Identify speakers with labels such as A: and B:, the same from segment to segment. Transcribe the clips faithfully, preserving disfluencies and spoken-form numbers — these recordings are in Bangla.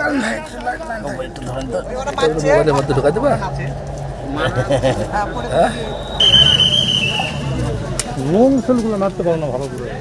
A: মধ্যে ঢুকাই দেবা লোন সেলগুলো মারতে পারো না ভালো করে।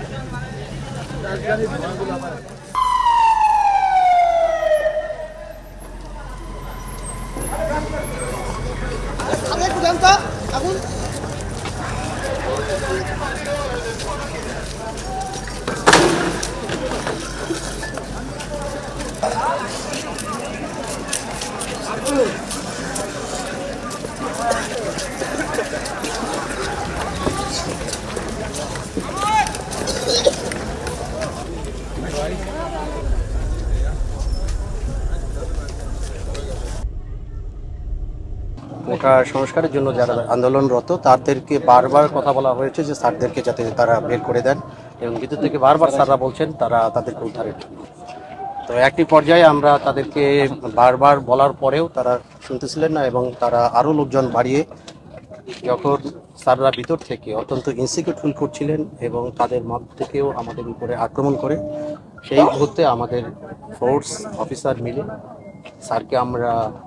B: কোটা সংস্কারের জন্য যারা আন্দোলনরত তাদেরকে বারবার কথা বলা হয়েছে যে স্যারদেরকে যাতে তারা বের করে দেন, এবং ভিতর থেকে বারবার স্যাররা বলছেন তারা তাদেরকে উদ্ধারের জন্য। তো একটি পর্যায়ে আমরা তাদেরকে বারবার বলার পরেও তারা শুনতেছিলেন না, এবং তারা আরও লোকজন বাড়িয়ে যখন স্যাররা ভিতর থেকে অত্যন্ত ইনসিকিউর ফিল করছিলেন এবং তাদের মত থেকেও আমাদের উপরে আক্রমণ করে, সেই মুহূর্তে আমাদের ফোর্স অফিসার মিলে স্যারকে আমরা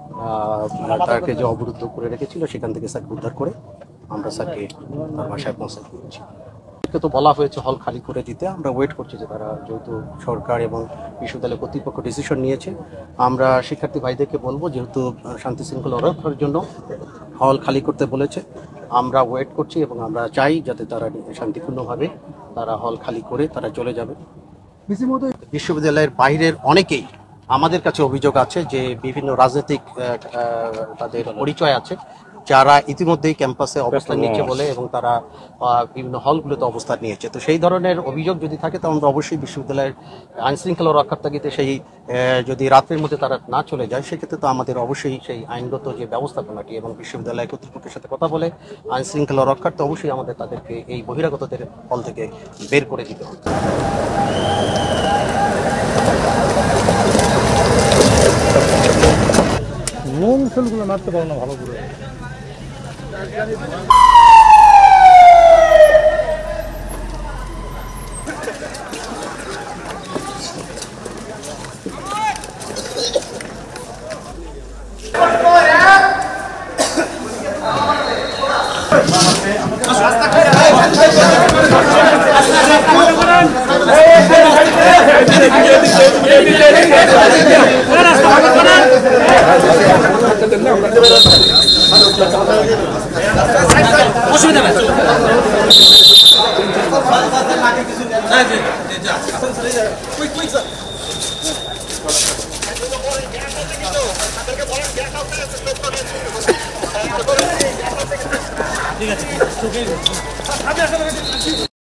B: তাকে যে অবরুদ্ধ করে রেখেছিল সেখান থেকে স্যারকে উদ্ধার করে আমরা স্যারকে তার বাসায় পৌঁছাতে দিয়েছি। তো বলা হয়েছে হল খালি করে দিতে, আমরা ওয়েট করছি যে তারা যেহেতু সরকার এবং বিশ্ববিদ্যালয় কর্তৃপক্ষ ডিসিশন নিয়েছে, আমরা শিক্ষার্থী ভাইদেরকে বলবো যেহেতু শান্তি শৃঙ্খলা রক্ষার জন্য হল খালি করতে বলেছে, আমরা ওয়েট করছি এবং আমরা চাই যাতে তারা শান্তিপূর্ণভাবে তারা হল খালি করে তারা চলে যাবে। বিশ্ববিদ্যালয়ের বাইরের অনেকেই আমাদের কাছে অভিযোগ আছে যে বিভিন্ন রাজনৈতিক তাদের পরিচয় আছে যারা ইতিমধ্যেই ক্যাম্পাসে অবস্থান নিচ্ছে বলে, এবং তারা বিভিন্ন হলগুলোতে অবস্থান নিয়েছে। তো সেই ধরনের অভিযোগ যদি থাকে তো আমরা অবশ্যই বিশ্ববিদ্যালয়ের আইন শৃঙ্খলা রক্ষার তাগিদে সেই যদি রাত্রের মধ্যে তারা না চলে যায় সেক্ষেত্রে তো আমাদের অবশ্যই সেই আইনগত যে ব্যবস্থাপনাটি এবং বিশ্ববিদ্যালয় কর্তৃপক্ষের সাথে কথা বলে আইন শৃঙ্খলা রক্ষার তো অবশ্যই আমাদের তাদেরকে এই বহিরাগতদের হল থেকে বের করে দিতে হবে।
A: লোন সেলগুলো মারতে পারো না ভালো করে।
C: অসুবিধা নাই। ঠিক আছে।